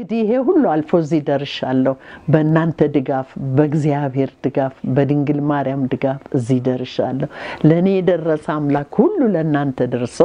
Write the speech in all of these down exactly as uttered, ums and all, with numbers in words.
እንግዲህ ይሄ ሁሉ አልፎ እዚህ ደርሻለሁ በእናንተ ድጋፍ በእግዚአብሔር ድጋፍ በድንግል ማርያም ድጋፍ እዚህ ደርሻለሁ ለኔ ደረሰ አምላክ ሁሉ ለእናንተ ደርሶ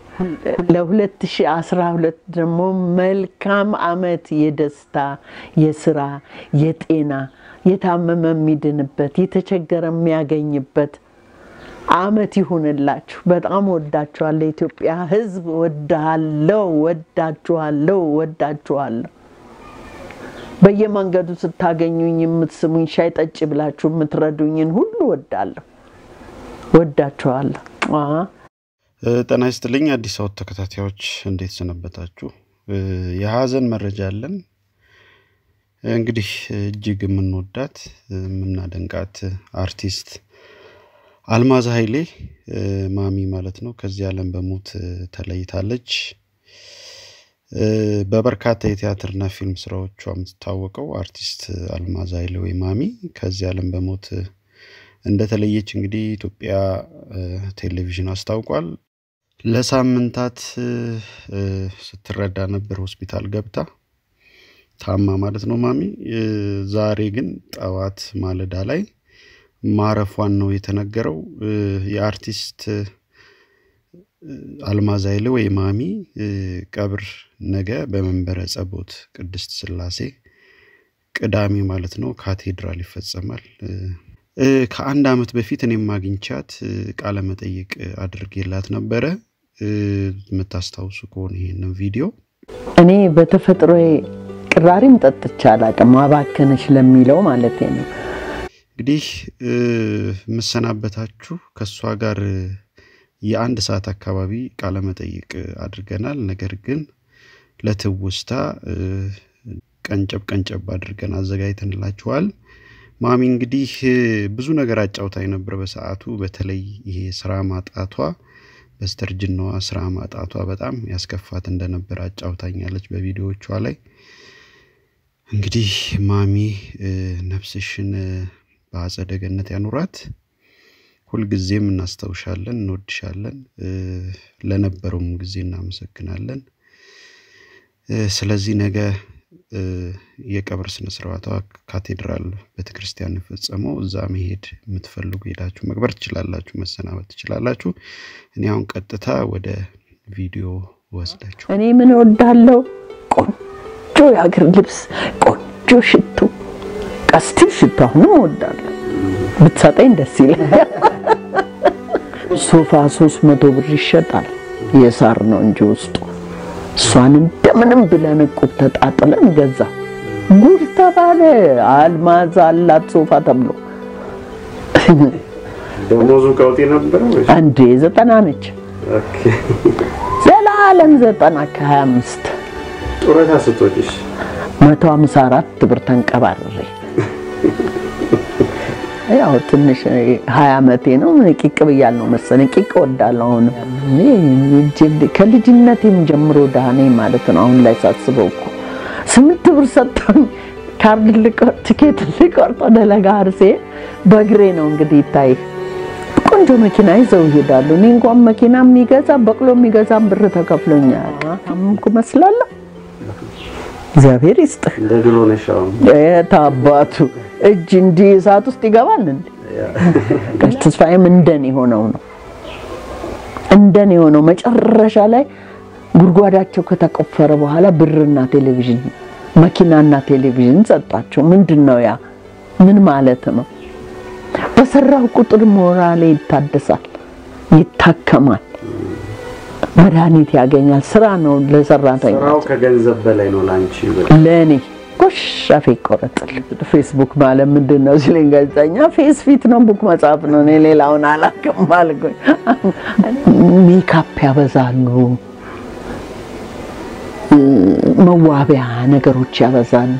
ለ2012 ደግሞ መልካም አመት የደስታ የሥራ የጤና የታመመ የሚድንበት የተቸገረ የሚያገኝበት አመት ይሁንላችሁ በጣም ወዳችኋለሁ ኢትዮጵያ ህዝብ ወዳለው ወዳችኋለሁ ወዳችኋለሁ በየመንገዱ ስታገኙኝ የምትስሙኝ ሻይ ጠጭ ብላችሁ የምትረዱኝን ሁሉ ወዳለሁ ወዳችኋለሁ አአ ጤና ይስጥልኝ አዲስ አውት ተከታታዮች እንዴት ሰነበታችሁ የሐዘን መረጃ አለን እንግዲህ እጅግ ምንወዳት ምናደንቃት አርቲስት አልማዝ ሃይሌ ማሚ ማለት ነው ከዚህ ዓለም በሞት ተለይታለች በበርካታ የቲያትርና ፊልም ስራዎቿ የምትታወቀው አርቲስት አልማዝ ሃይሌ ወይ ማሚ ከዚህ ዓለም በሞት እንደተለየች እንግዲህ ኢትዮጵያ ቴሌቪዥን አስታውቋል ለሳምንታት ስትረዳ ነበር ሆስፒታል ገብታ ታማ ማለት ነው ማሚ ዛሬ ግን ጣዋት ማለዳ ላይ ማረፏን ነው የተነገረው የአርቲስት አልማዝ ሃይሌ ወይ ማሚ ቀብር ነገ በመንበረ ጸቦት ቅድስት ስላሴ ቅዳሜ ማለት ነው ካቴድራል ይፈጸማል ከአንድ አመት በፊት እኔም ማግኝቻት ቃለመጠይቅ አድርጌላት ነበር መታስተውሱ ከሆነ ይሄንን ቪዲዮ እኔ በተፈጥሮዬ ቅራሪም ጠጥቻላ ከማባከነሽ ለሚለው ማለት ነው እንግዲህ መሰናበታችሁ ከሷ ጋር የአንድ ሰዓት አካባቢ ቃለመጠይቅ አድርገናል ነገር ግን ለትውስታ ቀንጨብ ቀንጨብ አድርገን አዘጋጅተንላችኋል ማሚ እንግዲህ ብዙ ነገር አጫውታይ ነበር በሰዓቱ በተለይ ይሄ ስራ ማጣቷ በስተርጅናዋ ስራ ማጣቷ በጣም ያስከፋት እንደነበር አጫውታኛለች በቪዲዮዎቿ ላይ እንግዲህ ማሚ ነፍስሽን በአጸደ ገነት ያኑራት ሁሉ ጊዜም እናስተውሻለን እንወድሻለን ለነበረውም ጊዜ እናመሰግናለን ስለዚህ ነገ የቀብር ስነ ስርዓቷ ካቴድራል ቤተክርስቲያን ፈጸመው እዛ መሄድ የምትፈልጉ ሄዳችሁ መቅበር ትችላላችሁ መሰናበት ትችላላችሁ እኔ አሁን ቀጥታ ወደ ቪዲዮ ወስዳችሁ እኔ ምን ወዳለው ቆንጆ ያገር ልብስ ቆንጆ ሽቶ ቀስቲ ሽቶ ነው ወዳለው ብትሰጠኝ ደስ ይላል ሶፋ ሶስት መቶ ብር ይሸጣል የሳር ነው እንጂ ውስጡ ሷን እንደምንም ብለን ቁጥጣጥለን ገዛ ጉድ ተባለ አልማዝ አላት ሶፋ ተብሎ ደሞዙ ቀውጤ ነበር ወይ አንዴ ዘጠና ነች ኦኬ ዘላለም ዘጠና ከሃያ አምስት ጡረታ ስትወጪሽ መቶ ሃምሳ አራት ብር ተንቀባረረ ያው ትንሽ ሃያ አመቴ ነው ንቂቅ ብያል ነው መሰለኝ ቂቅ ወዳለው ነው እኔ ከልጅነቴም ጀምሮ ዳኔ ማለት ነው አሁን ላይ ሳስበው እኮ ስምንት ብር ሰጣኝ ካርድ ልቆርጥ ቲኬት ልቆርጥ ደለጋርሴ በግሬ ነው እንግዲህ ታይ ቆንጆ መኪና ይዘው ይሄዳሉ እኔ እንኳን መኪና የሚገዛ በቅሎ የሚገዛ ብር ተከፍሎኛል አምኩ መስላለሁ እግዚአብሔር ይስጥ እንደድሮ ነሻው የታባቱ እጅ እንዲ እሳት ውስጥ ይገባል እንዴ ተስፋዬም እንደኔ ሆነው ነው እንደኔ ሆነው መጨረሻ ላይ ጉርጓዳቸው ከተቆፈረ በኋላ ብርና ቴሌቪዥን መኪናና ቴሌቪዥን ሰጣቸው ምንድነው ያ ምን ማለት ነው በሰራው ቁጥር ሞራሌ ይታደሳል ይታከማል መድኃኒት ያገኛል ስራ ነው ለሰራተኛ ስራው ከገንዘብ በላይ ነው ላንቺ ለኔ ኮሽ አፌ ቆረጥል ፌስቡክ ማለት ምንድነው ሲለኝ ጋዜጠኛ ፌስ ፊት ነው ቡክ መጻፍ ነው እኔ ሌላውን አላውቅም ማልኩኝ ሜካፕ ያበዛሉ መዋቢያ ነገሮች ያበዛሉ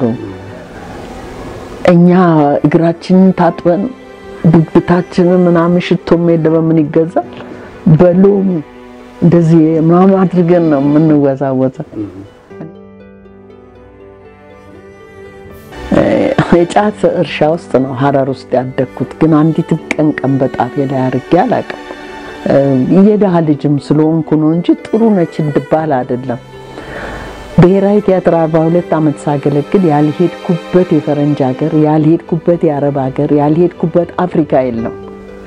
እኛ እግራችን ታጥበን ብብታችን ምናምን ሽቶም የለበምን ይገዛል በሎም እንደዚህ ማማ አድርገን ነው ምንወዛወዘው የጫት እርሻ ውስጥ ነው ሐረር ውስጥ ያደኩት ግን አንዲት ቀን ቀን በጣም ላይ አርጌ አላቀም የደሃ ልጅም ስለሆንኩ ነው እንጂ ጥሩ ነች እንድባል አይደለም ብሔራዊ ቲያትር አርባ ሁለት ዓመት ሳገለግል ያልሄድኩበት የፈረንጅ ሀገር ያልሄድኩበት የአረብ ሀገር ያልሄድኩበት አፍሪካ የለም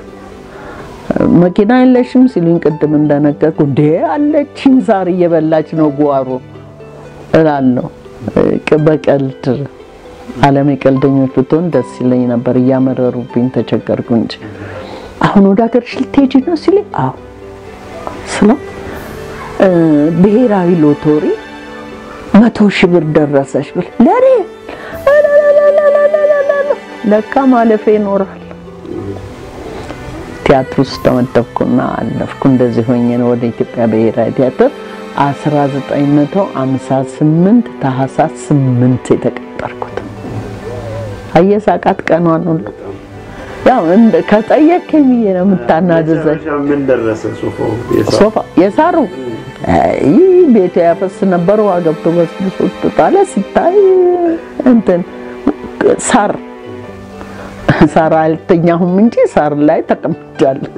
መኪና የለሽም ሲሉኝ ቅድም እንደነገርኩ እንዴ አለችኝ ዛሬ እየበላች ነው ጓሮ እላለሁ በቀልድ ዓለም የቀልደኞች ብትሆን ደስ ይለኝ ነበር እያመረሩብኝ ተቸገርኩ እንጂ አሁን ወደ ሀገርሽ ልትሄጂ ነው ሲለኝ አዎ ስለ ብሔራዊ ሎተሪ መቶ ሺህ ብር ደረሰሽ ብል ለኔ ለካ ማለፌ ይኖራል ቲያትር ውስጥ ተመደብኩና አለፍኩ እንደዚህ ሆኜ ነው ወደ ኢትዮጵያ ብሔራዊ ቲያትር አስራ ዘጠኝ መቶ ሃምሳ ስምንት ታህሳስ ስምንት የተቀጠርኩት አየሳቃት ቀኗን ሁሉ ያው እንደ ከጠየከኝ ነው የምታናደዘኝ ምን ደረሰ ሶፋው ሶፋ የሳሩ አይ ቤት ያፈስ ነበር ዋገብቶ በስብሶት ታለ ሲታይ እንትን ሳር ሳር አልተኛሁም እንጂ ሳር ላይ ተቀምጫለሁ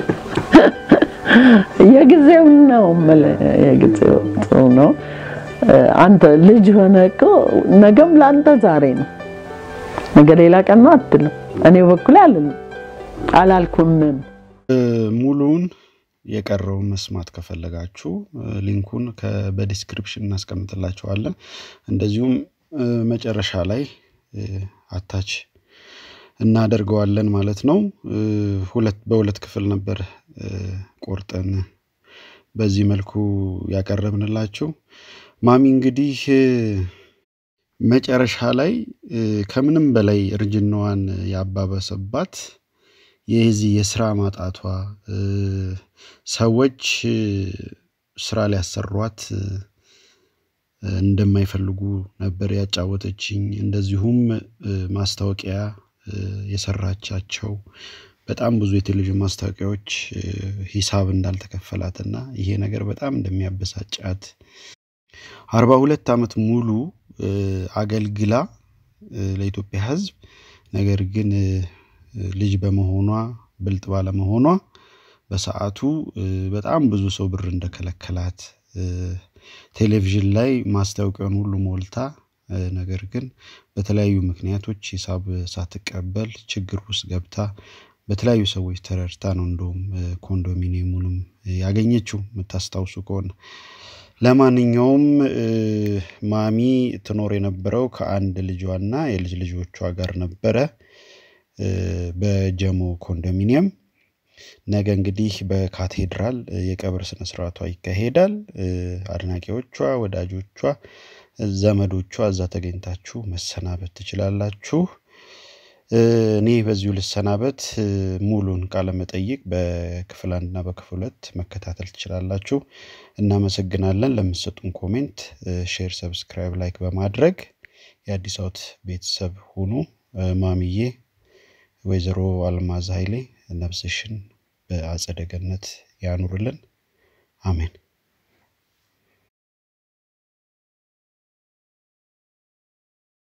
የጊዜው ነው ማለት የጊዜው ነው አንተ ልጅ ሆነኮ ነገም ላንተ ዛሬ ነው ነገ ሌላ ቀን ነው አትልም እኔ በኩል አልልም አላልኩም ሙሉን የቀረው መስማት ከፈለጋችሁ ሊንኩን በዲስክሪፕሽን እናስቀምጥላችኋለን እንደዚሁም መጨረሻ ላይ አታች እናደርገዋለን ማለት ነው ሁለት በሁለት ክፍል ነበር ቆርጠን በዚህ መልኩ ያቀርብንላችሁ ማሚ እንግዲህ መጨረሻ ላይ ከምንም በላይ እርጅናዋን ያባበሰባት የዚህ የሥራ ማጣቷ ሰዎች ስራ ሊያሰሯት እንደማይፈልጉ ነበር ያጫወተችኝ እንደዚሁም ማስታወቂያ የሰራቻቸው በጣም ብዙ የቴሌቪዥን ማስታወቂያዎች ሂሳብ እንዳልተከፈላትና ይሄ ነገር በጣም እንደሚያበሳጫት አርባ ሁለት ዓመት ሙሉ አገልግላ ለኢትዮጵያ ሕዝብ ነገር ግን ልጅ በመሆኗ ብልጥ ባለ መሆኗ በሰዓቱ በጣም ብዙ ሰው ብር እንደከለከላት ቴሌቪዥን ላይ ማስታወቂያውን ሁሉ ሞልታ ነገር ግን በተለያዩ ምክንያቶች ሂሳብ ሳትቀበል ችግር ውስጥ ገብታ በተለያዩ ሰዎች ተረርታ ነው እንደውም ኮንዶሚኒየሙንም ያገኘችው መታስታውሱ ከሆነ ለማንኛውም ማሚ ትኖር የነበረው ከአንድ ልጇና የልጅ ልጆቿ ጋር ነበረ በጀሞ ኮንዶሚኒየም ነገ እንግዲህ በካቴድራል የቀብር ስነ ስርዓቷ ይካሄዳል አድናቂዎቿ ወዳጆቿ ዘመዶቿ እዛ ተገኝታችሁ መሰናበት ትችላላችሁ እኔ በዚሁ ልሰናበት ሙሉን ቃለመጠይቅ በክፍል አንድ እና በክፍል ሁለት መከታተል ትችላላችሁ እናመሰግናለን ለምትሰጡን ኮሜንት ሼር ሰብስክራይብ ላይክ በማድረግ የአዲስ አውት ቤተሰብ ሁኑ ማሚዬ ወይዘሮ አልማዝ ሃይሌ ነፍስሽን በአጸደ ገነት ያኑርልን አሜን